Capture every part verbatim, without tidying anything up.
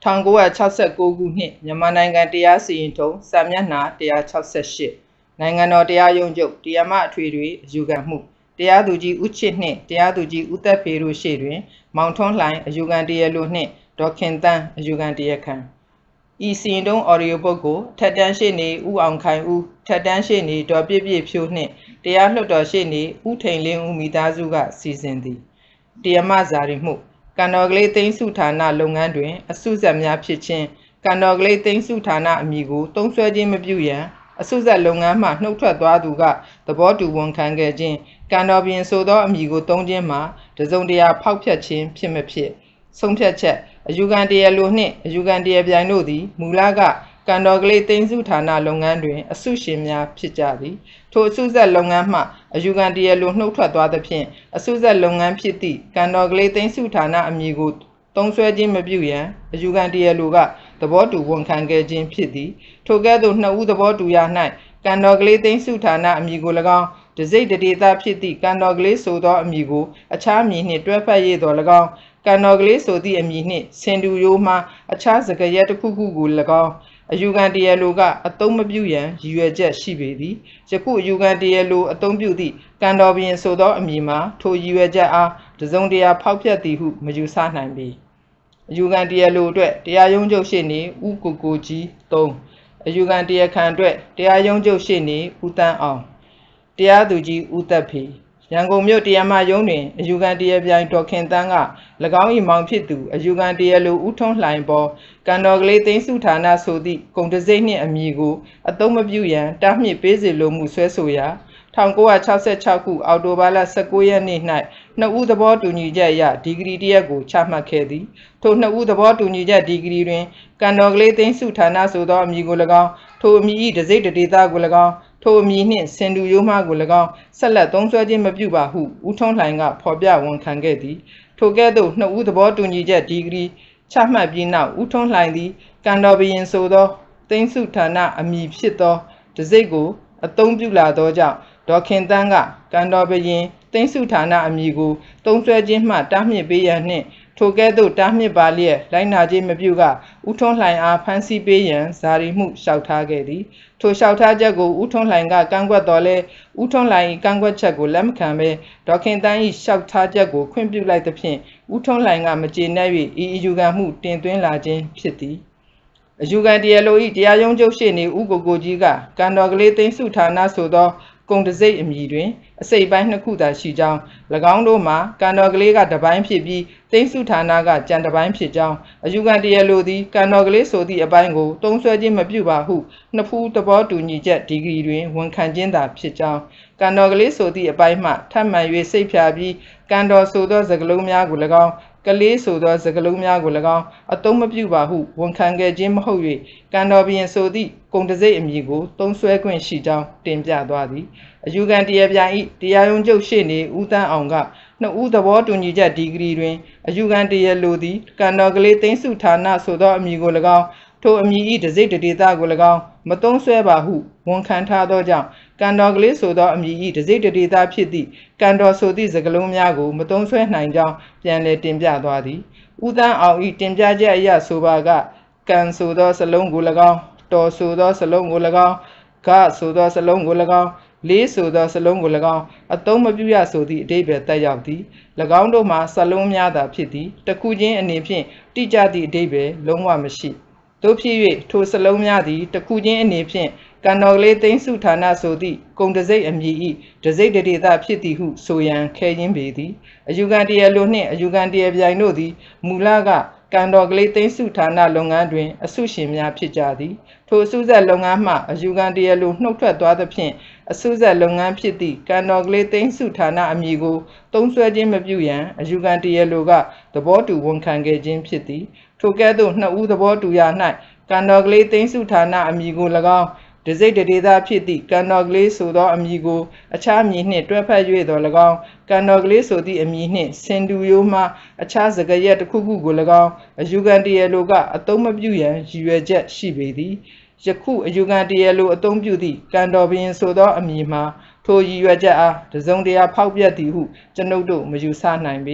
one nine six nineခုနှစ်မြန်မာနိုင်ငံတရားစီရင်ထုံးစာမျက်နှာone sixty-eightနိုင်ငံတော်တရားရုံးချုပ်တရားမအထွေထွေအယူခံမှုတရားသူကြီးဦးချစ်နှင့်တရားသူကြီးဦးသက်ဖေတို့ရှေ့တွင်မောင်ထွန်းလှိုင်အယူခံတရားလိုနှင့်ဒေါ်ခင်သန်းအယူခံတရားခံဤစီရင်ထုံးအော်ဒီယိုဘုတ်ကိုထက်တန်းရှေ့နေဦးအောင်ခိုင်ဦးထက်တန်းရှေ့နေဒေါ်ပြည့်ပြည့်ဖြိုးနှင့်တရားလွှတ်တော်ရှေ့နေဦးထိန်လင်းဦးမိသားစုကစီစဉ်သည်တရားမဇာတိမှုကံတော်ကလေးသိန်းစုဌာနလုပ်ငန်းတွင်အစုဆက်များဖြစ်ခြင်းကံတော်ကလေးသိန်းစုဌာနအမည်ကိုတုံးဆွဲခြင်းမပြုရန်အစုဆက်လုပ်ငန်းမှနှုတ်ထွက်သွားသူကသဘောတူဝန်ခံခဲ့ခြင်းကံတော်ပြင်ဆိုသောအမည်ကိုတုံးခြင်းမှာတစုံတရာဖောက်ဖျက်ခြင်းဖြစ်မဖြစ်ဆုံးဖြတ်ချက်အယူခံတရားလိုနှင့်အယူခံတရားပြိုင်တို့သည်မူလကကံတော်ကလေးသိန်းစုဌာနလုပ်ငန်းတွင်အစုရှင်များဖြစ်ကြသည်ထိုအစုဆက်လုပ်ငန်းမှအယူခံတရားလိုနှုတ်ထွက်သွားသဖြင့်အစုဆက်လုပ်ငန်းဖြစ်သည့်ကံတော်ကလေးသိန်းစုဌာနအမည်ကိုတုံးဆွဲခြင်းမပြုရန်အယူခံတရားလိုကသဘောတူဝန်ခံခဲ့ခြင်းဖြစ်သည်ထိုကဲ့သို့နှစ်ဦးသဘောတူရာ၌ကံတော်ကလေးသိန်းစုဌာနအမည်ကို၎င်းတစိတ်တဒေသဖြစ်သည့်ကံတော်ကလေးဆိုသောအမည်ကိုအခြားအမည်နှင့်တွဲဖက်ရသော၎င်းကံတော်ကလေးဆိုသည့်အမည်နှင့်ဆင်တူရိုးမှအခြားစကားရပ်တစ်ခုခုကို၎င်းအယူခံတရားလိုကအသုံးမပြုရန်ရည်ရွယ်ချက်ရှိပေသည်ယခုအယူခံတရားလိုအသုံးပြုသည့်ကံတော်ပြင်ဆိုသောအမည်မှာထိုရည်ရွယ်ချက်အားတစုံတရာဖောက်ဖျက်သည်ဟုမယူဆနိုင်ပေအယူခံတရားလိုအတွက်တရားရုံးချုပ်ရှေ့နေဦးကိုကိုကြီးthreeအယူခံတရားခံအတွက်တရားရုံးချုပ်ရှေ့နေဦးတန်းအောင်တရားသူကြီးဦးသက်ဖေရန်ကုန်မြို့တရားမရုံးတွင်အယူခံတရားပြိုင်ဒေါ်ခင်သန်းက၎င်း၏မောင်ဖြစ်သူအယူခံတရားလိုဦးထွန်းလှိုင်ပေါ်ကံတော်ကလေးသိန်းစုဌာနဆိုသည့်ဂုံတစိမ့်နှင့်အမည်ကိုအသုံးမပြုရန်တားမြစ်ပေးစေလိုမှုဆွဲဆိုရာone nine six sixခုအောက်တိုဘာလnineteenရက်နေ့၌နှစ်ဦးသဘောတူညီချက်အရဒီဂရီတစ်ရပ်ကိုချမှတ်ခဲ့သည်ထိုနှစ်ဦးသဘောတူညီချက်ဒီဂရီတွင်ကံတော်ကလေးသိန်းစုဌာနဆိုသောအမည်ကို၎င်းထိုအမည်၏တစိမ့်တဒေသကို၎င်းထိုအမည်နှင့်ဆင်တူရိုးမှကို၎င်းဆက်လက်သုံးစွဲခြင်းမပြုပါဟုဦးထွန်းလှိုင်ကဖော်ပြဝန်ခံခဲ့သည်ထိုကဲ့သို့နှစ်ဦးသဘောတူညီချက်ဒီဂရီချမှတ်ပြီးနောက်ဦးထွန်းလှိုင်သည်ကံတော်ဘုရင်ဆိုသောသိန်းစုဌာနအမည်ဖြစ်သောတစိမ့်ကိုအသုံးပြုလာသောကြောင့်ဒေါ်ခင်သန်းကကံတော်ဘုရင်သိန်းစုဌာနအမည်ကိုသုံးစွဲခြင်းမှတားမြစ်ပေးရန်နှင့်ထိုကဲ့သို့တားမြစ်ပါလျက်လိုက်နာခြင်းမပြုကဦးထွန်းလှိုင်အားဖမ်းဆီးပေးရန်ဇာရီမှုလျှောက်ထားခဲ့သည်ထိုလျှောက်ထားချက်ကိုဦးထွန်းလှိုင်ကကန့်ကွက်တော်လဲဦးထွန်းလှိုင်၏ကန့်ကွက်ချက်ကိုလက်မခံဘဲဒေါ်ခင်သန်း၏လျှောက်ထားချက်ကိုခွင့်ပြုလိုက်သဖြင့်ဦးထွန်းလှိုင်ကမကျေနပ်၍ဤအယူခံမှုတင်သွင်းလာခြင်းဖြစ်သည်အယူခံတရားလို၏တရားရုံးချုပ်ရှေ့နေဦးကိုကိုကြီးကကံတော်ကလေးသိန်းစုဌာနဆိုသောကုံတစိမ့်အမည်တွင်အစိပ်ပိုင်းနှစ်ခုသာရှိကြောင်း၎င်းတို့မှာကံတော်ကလေးကတစ်ပိုင်းဖြစ်ပြီးသိန်းစုဌာနကကြံတစ်ပိုင်းဖြစ်ကြောင်းအယူခံတရားလိုသည်ကံတော်ကလေးဆိုသည့်အပိုင်းကိုသုံးစွဲခြင်းမပြုပါဟုနှစ်ဖူးသဘောတူညီချက်ဒီဂရီတွင်ဝန်ခံခြင်းသာဖြစ်ကြောင်းကံတော်ကလေးဆိုသည့်အပိုင်းမှထပ်မံ၍စိတ်ဖြာပြီးကံတော်ဆိုသောစကားလုံးများကို၎င်းကလေးဆိုသောစကားလုံးများကို၎င်းအသုံးမပြုပါဟုဝန်ခံခဲ့ခြင်းမဟုတ်၍ကံတော်ဘုရင်ဆိုသည့်ဂုံတစိမ့်အမည်ကိုသုံးစွဲခွင့်ရှိကြောင်းတင်ပြသွားသည်အယူခံတရားပြိုင်၏တရားရုံးချုပ်ရှေ့နေဦးတန်းအောင်ကနှစ်ဦးသဘောတူညီချက်ဒီဂရီတွင်အယူခံတရားလိုသည်ကံတော်ကလေးသိန်းစုဌာနဆိုသောအမည်ကို၎င်းထိုအမည်၏တစိမ့်တဒေသကို၎င်းမသုံးစွဲပါဟုဝန်ခံထားသောကြောင့်ကံတော်ကလေးဆိုသောအမည်၏တစိမ့်တဒေသဖြစ်သည့်ကံတော်ဆိုသည့်စကားလုံးများကိုမသုံးစွဲနိုင်ကြောင်းပြန်လည်တင်ပြသွားသည်ဦးတန်းအောင်၏တင်ပြချက်အရဆိုပါကကံဆိုသောစလုံးကို၎င်းတော်ဆိုသောစလုံးကို၎င်းဂဆိုသောစလုံးကို၎င်းလေးဆိုသောစလုံးကို၎င်းအသုံးမပြုရဆိုသည့်အဓိပ္ပာယ်တက်ရောက်သည်၎င်းတို့မှာစလုံးများသာဖြစ်သည်တစ်ခုချင်းအနေဖြင့်တိကျသည့်အဓိပ္ပာယ်လုံးဝမရှိတို့ဖြစ်၍ထိုစလုံးများသည်တစ်ခုချင်းအနေဖြင့်ကံတော်ကလေးသိန်းစုဌာနဆိုသည့်ကုံတစိမ့်အမည်၏တစိမ့်တဒေသဖြစ်သည်ဟုဆိုရန်ခဲရင်းပေသည်အယူခံတရားလိုနှင့်အယူခံတရားပြိုင်တို့သည်မူလကကံတော်ကလေးသိန်းစုဌာနလုပ်ငန်းတွင်အစုရှင်များဖြစ်ကြသည်ထိုအစုဆက်လုပ်ငန်းမှအယူခံတရားလိုနှုတ်ထွက်သွားသဖြင့်အစုဆက်လုပ်ငန်းဖြစ်သည့်ကံတော်ကလေးသိန်းစုဌာနအမည်ကိုသုံးစွဲခြင်းမပြုရန်အယူခံတရားလိုကသဘောတူဝန်ခံခဲ့ခြင်းဖြစ်သည်ထိုကဲ့သို့နှစ်ဦးသဘောတူရာ၌ကံတော်ကလေးသိန်းစုဌာနအမည်ကို၎င်းတစိမ့်တဒေသဖြစ်သည့်ကံတော်ကလေးဆိုသောအမည်ကိုအခြားအမည်နှင့်တွဲဖက်၍သော၎င်းကံတော်ကလေးဆိုသည့်အမည်နှင့်ဆင်တူရိုးမှအခြားစကားရပ်တစ်ခုခုကို၎င်းအယူခံတရားလိုကအသုံးမပြုရန်ရည်ရွယ်ချက်ရှိပေသည်ယခုအယူခံတရားလိုအသုံးပြုသည့်ကံတော်ဘုရင်ဆိုသောအမည်မှာထိုရည်ရွယ်ချက်အားတစုံတရာဖောက်ပြသည်ဟုကျွန်ုပ်တို့မယူဆနိုင်ပေသိ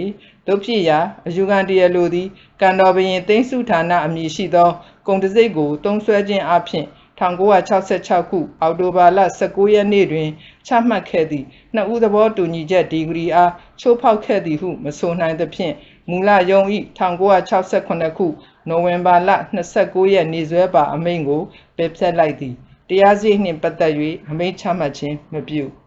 တို့ဖြစ်ရာအယူခံတရားလိုသည်ကံတော်ဘရင်သိန်းစုဌာနအမည်ရှိသောကုန်တစိတ်ကိုတုံးဆွဲခြင်းအပြင်၁၉၆၆ခုအောက်တိုဘာလ၁၉ရက်နေ့တွင်ချမှတ်ခဲ့သည့်နှစ်ဦးသဘောတူညီချက်ဒီဂရီအားချိုးဖောက်ခဲ့သည်ဟုမဆိုနိုင်သဖြင့်မူလရုံး၏၁၉၆၇ခုနိုဝင်ဘာလ၂၉ရက်နေ့စွဲပါအမိန့်ကိုပယ်ဖျက်လိုက်သည်တရားစီရင်နှင့်ပတ်သက်၍အမိန့်ချမှတ်ခြင်းမပြု